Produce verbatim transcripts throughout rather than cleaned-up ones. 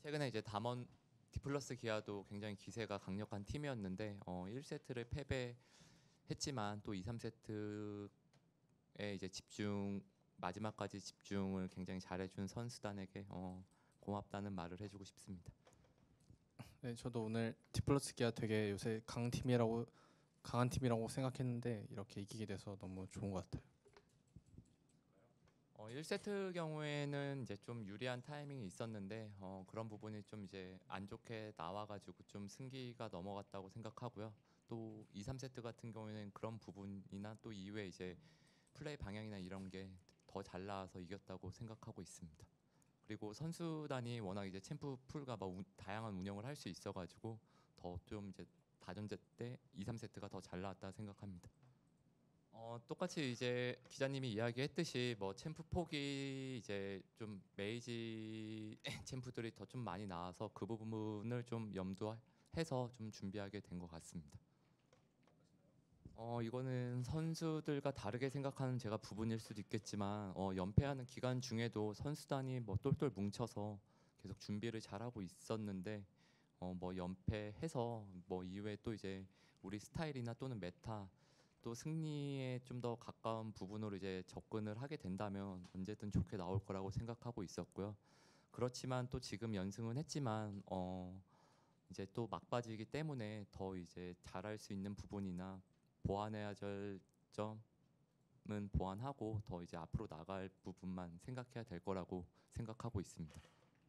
최근에 이제 담원 디플러스 기아도 굉장히 기세가 강력한 팀이었는데 어, 일 세트를 패배했지만 또 이, 삼 세트에 이제 집중 마지막까지 집중을 굉장히 잘해준 선수단에게 어, 고맙다는 말을 해주고 싶습니다. 네, 저도 오늘 디플러스 기아 되게 요새 강 팀이라고 강한 팀이라고 생각했는데 이렇게 이기게 돼서 너무 좋은 것 같아요. 어, 일 세트 경우에는 이제 좀 유리한 타이밍이 있었는데 어, 그런 부분이 좀 이제 안 좋게 나와가지고 좀 승기가 넘어갔다고 생각하고요. 또 이, 삼 세트 같은 경우에는 그런 부분이나 또 이후에 이제 플레이 방향이나 이런 게 더 잘 나와서 이겼다고 생각하고 있습니다. 그리고 선수단이 워낙 이제 챔프 풀과 뭐 우, 다양한 운영을 할 수 있어가지고 더 좀 이제 다전제 때 이, 삼 세트가 더 잘 나왔다 생각합니다. 어, 똑같이 이제 기자님이 이야기했듯이 뭐 챔프 폭이 이제 좀 메이지 챔프들이 더 좀 많이 나와서 그 부분을 좀 염두해서 좀 준비하게 된 것 같습니다. 어, 이거는 선수들과 다르게 생각하는 제가 부분일 수도 있겠지만 어, 연패하는 기간 중에도 선수단이 뭐 똘똘 뭉쳐서 계속 준비를 잘하고 있었는데 어, 뭐 연패해서 뭐 이후에 또 이제 우리 스타일이나 또는 메타 또 승리에 좀 더 가까운 부분으로 이제 접근을 하게 된다면 언제든 좋게 나올 거라고 생각하고 있었고요. 그렇지만 또 지금 연승은 했지만 어 이제 또 막바지이기 때문에 더 이제 잘할 수 있는 부분이나 보완해야 될 점은 보완하고 더 이제 앞으로 나갈 부분만 생각해야 될 거라고 생각하고 있습니다.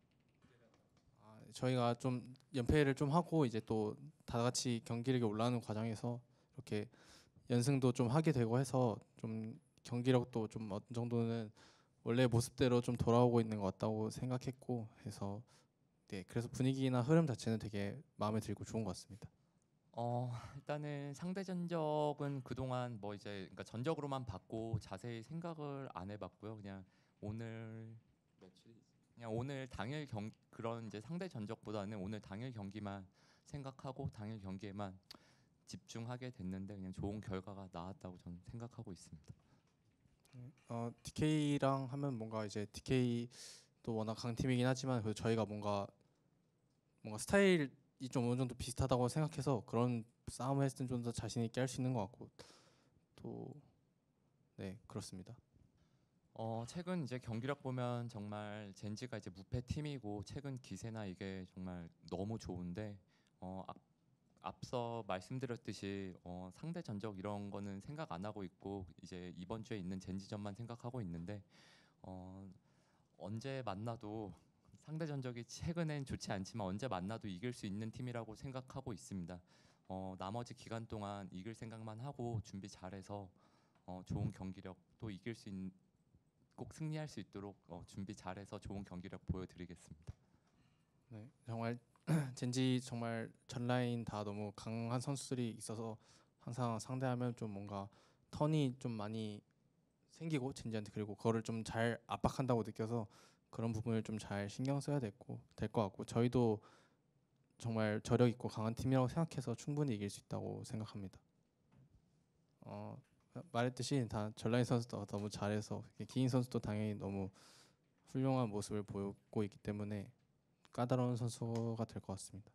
아, 저희가 좀 연패를 좀 하고 이제 또 다 같이 경기력이 올라가는 과정에서 이렇게 연승도 좀 하게 되고 해서 좀 경기력도 좀 어느 정도는 원래 모습대로 좀 돌아오고 있는 것 같다고 생각했고 해서 네, 그래서 분위기나 흐름 자체는 되게 마음에 들고 좋은 것 같습니다. 어 일단은 상대 전적은 그동안 뭐 이제 그러니까 전적으로만 봤고 자세히 생각을 안 해봤고요. 그냥 오늘 며칠 그냥 오늘 당일 경 그런 이제 상대 전적보다는 오늘 당일 경기만 생각하고 당일 경기에만 집중하게 됐는데 그냥 좋은 결과가 나왔다고 저는 생각하고 있습니다. 어, 디케이랑 하면 뭔가 이제 디케이도 워낙 강팀이긴 하지만 그래도 저희가 뭔가 뭔가 스타일이 좀 어느 정도 비슷하다고 생각해서 그런 싸움을 했을 때 좀 더 자신 있게 할 수 있는 것 같고 또 네 그렇습니다. 어 최근 이제 경기력 보면 정말 젠지가 이제 무패 팀이고 최근 기세나 이게 정말 너무 좋은데 어 앞, 앞서 말씀드렸듯이 어 상대 전적 이런 거는 생각 안 하고 있고 이제 이번 주에 있는 젠지전만 생각하고 있는데 어 언제 만나도 상대 전적이 최근엔 좋지 않지만 언제 만나도 이길 수 있는 팀이라고 생각하고 있습니다. 어 나머지 기간 동안 이길 생각만 하고 준비 잘해서 어 좋은 경기력 또 이길 수 있는 꼭 승리할 수 있도록 어, 준비 잘해서 좋은 경기력 보여드리겠습니다. 네 정말 젠지 정말 전 라인 다 너무 강한 선수들이 있어서 항상 상대하면 좀 뭔가 턴이 좀 많이 생기고 젠지한테 그리고 그거를 좀 잘 압박한다고 느껴서 그런 부분을 좀 잘 신경 써야 됐고 될 것 같고 저희도 정말 저력 있고 강한 팀이라고 생각해서 충분히 이길 수 있다고 생각합니다. 어, 말했듯이 다 전라인 선수도 너무 잘해서 기인 선수도 당연히 너무 훌륭한 모습을 보이고 있기 때문에 까다로운 선수가 될 것 같습니다.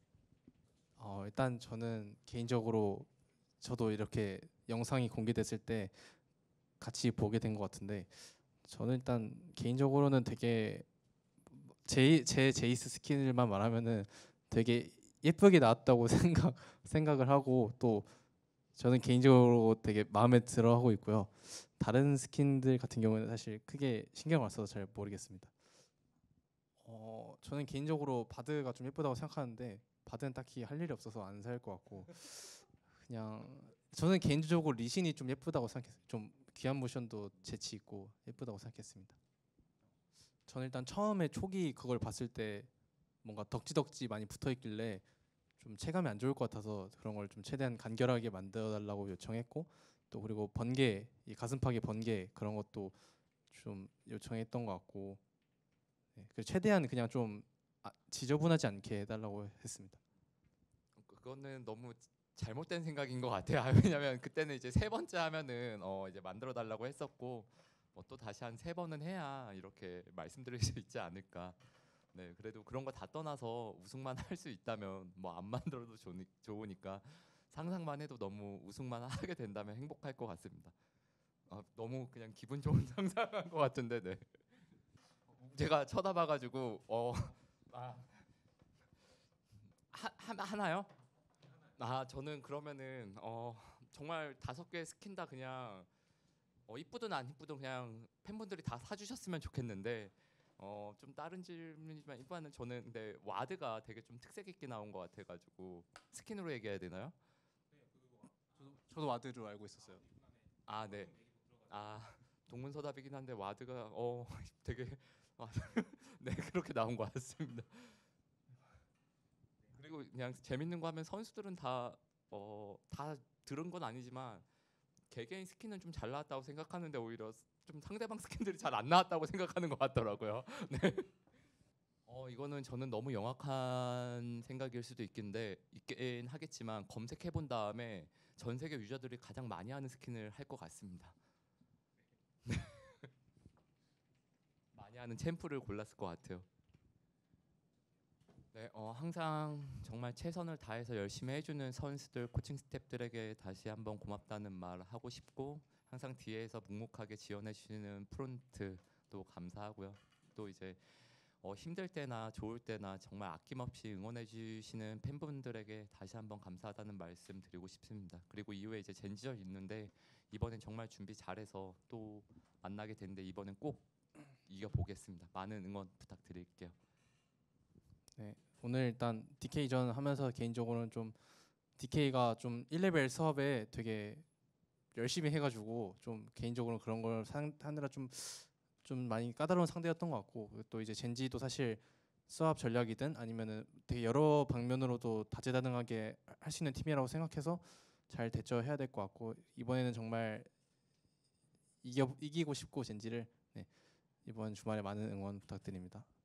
어, 일단 저는 개인적으로 저도 이렇게 영상이 공개됐을 때 같이 보게 된 것 같은데 저는 일단 개인적으로는 되게 제, 제 제이스 스킨을만 말하면은 되게 예쁘게 나왔다고 생각 생각을 하고 또 저는 개인적으로 되게 마음에 들어하고 있고요. 다른 스킨들 같은 경우는 사실 크게 신경 안 써서 잘 모르겠습니다. 어, 저는 개인적으로 바드가 좀 예쁘다고 생각하는데 바드는 딱히 할 일이 없어서 안 살 것 같고 그냥 저는 개인적으로 리신이 좀 예쁘다고 생각했어요. 좀 귀한 모션도 재치 있고 예쁘다고 생각했습니다. 저는 일단 처음에 초기 그걸 봤을 때 뭔가 덕지덕지 많이 붙어 있길래 좀 체감이 안 좋을 것 같아서 그런 걸 좀 최대한 간결하게 만들어 달라고 요청했고 또 그리고 번개 이 가슴팍에 번개 그런 것도 좀 요청했던 것 같고 네, 그래서 최대한 그냥 좀 아, 지저분하지 않게 해달라고 했습니다. 그거는 너무 잘못된 생각인 것 같아요. 왜냐면 그때는 이제 세 번째 하면은 어 이제 만들어 달라고 했었고 뭐 또 다시 한 세 번은 해야 이렇게 말씀드릴 수 있지 않을까. 네, 그래도 그런 거 다 떠나서 우승만 할 수 있다면 뭐 안 만들어도 좋으니, 좋으니까 상상만 해도 너무 우승만 하게 된다면 행복할 것 같습니다. 아, 너무 그냥 기분 좋은 상상한 것 같은데, 네. 제가 쳐다봐가지고 어, 아, 하, 하, 하나요? 아, 저는 그러면은 어, 정말 다섯 개 스킨 다 그냥 어, 이쁘든 안 이쁘든 그냥 팬분들이 다 사주셨으면 좋겠는데 어, 좀 다른 질문이지만 일단은 저는 근데 와드가 되게 좀 특색 있게 나온 것 같아가지고 스킨으로 얘기해야 되나요? 저도, 저도 와드로 알고 있었어요. 아, 네. 아, 동문서답이긴 한데 와드가 어 되게 아, 네, 그렇게 나온 것 같습니다. 그리고 그냥 재밌는 거 하면 선수들은 다 어, 다 들은 건 아니지만 개개인 스킨은 좀 잘 나왔다고 생각하는데 오히려 좀 상대방 스킨들이 잘 안 나왔다고 생각하는 것 같더라고요. 네. 어, 이거는 저는 너무 영악한 생각일 수도 있긴데 있긴 하겠지만 검색해 본 다음에 전 세계 유저들이 가장 많이 하는 스킨을 할 것 같습니다. 많이 하는 챔프를 골랐을 것 같아요. 네, 어, 항상 정말 최선을 다해서 열심히 해주는 선수들, 코칭 스태프들에게 다시 한번 고맙다는 말 하고 싶고 항상 뒤에서 묵묵하게 지원해 주시는 프론트도 감사하고요. 또 이제 어, 힘들 때나 좋을 때나 정말 아낌없이 응원해 주시는 팬분들에게 다시 한번 감사하다는 말씀 드리고 싶습니다. 그리고 이후에 이제 젠지전 있는데 이번엔 정말 준비 잘해서 또 만나게 되는데 이번엔 꼭 이겨보겠습니다. 많은 응원 부탁드릴게요. 네, 오늘 일단 디케이전 하면서 개인적으로는 좀 디케이가 좀 일 레벨 수업에 되게 열심히 해가지고 좀 개인적으로 그런 걸 상- 하느라 좀 좀 많이 까다로운 상대였던 것 같고 그리고 또 이제 젠지도 사실 수업 전략이든 아니면은 되게 여러 방면으로도 다재다능하게 할 수 있는 팀이라고 생각해서 잘 대처해야 될 것 같고 이번에는 정말 이겨 이기고 싶고 젠지를 네, 이번 주말에 많은 응원 부탁드립니다.